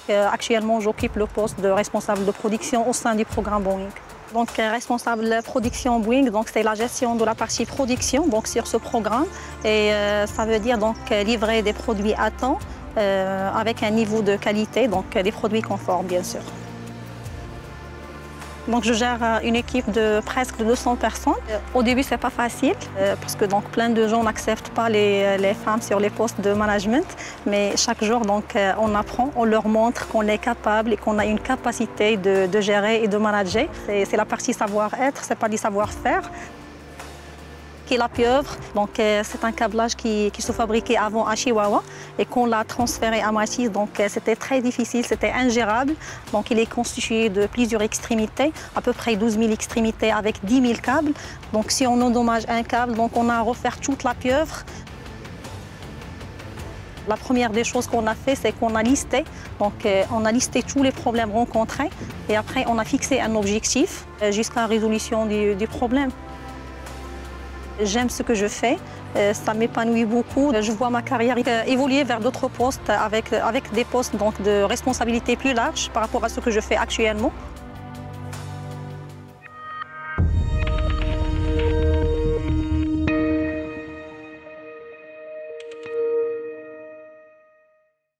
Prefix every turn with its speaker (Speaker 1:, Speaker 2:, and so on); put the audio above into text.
Speaker 1: actuellement, j'occupe le poste de responsable de production au sein du programme Boeing. Donc, responsable production Boeing, donc c'est la gestion de la partie production donc sur ce programme. Et ça veut dire donc livrer des produits à temps avec un niveau de qualité, donc des produits conformes bien sûr. Donc, je gère une équipe de presque 200 personnes. Au début, c'est pas facile parce que donc, plein de gens n'acceptent pas les femmes sur les postes de management. Mais chaque jour, donc, on apprend, on leur montre qu'on est capable et qu'on a une capacité de gérer et de manager. C'est la partie savoir-être, c'est pas du savoir-faire. La pieuvre, donc c'est un câblage qui se fabriquait avant à Chihuahua et qu'on l'a transféré à Mathis, donc c'était très difficile, c'était ingérable. Donc il est constitué de plusieurs extrémités, à peu près 12 000 extrémités avec 10 000 câbles. Donc si on endommage un câble, donc on a à refaire toute la pieuvre. La première des choses qu'on a fait, c'est qu'on a listé. Donc, on a listé tous les problèmes rencontrés et après on a fixé un objectif jusqu'à la résolution du problème. J'aime ce que je fais, ça m'épanouit beaucoup. Je vois ma carrière évoluer vers d'autres postes avec des postes donc, de responsabilité plus larges par rapport à ce que je fais actuellement.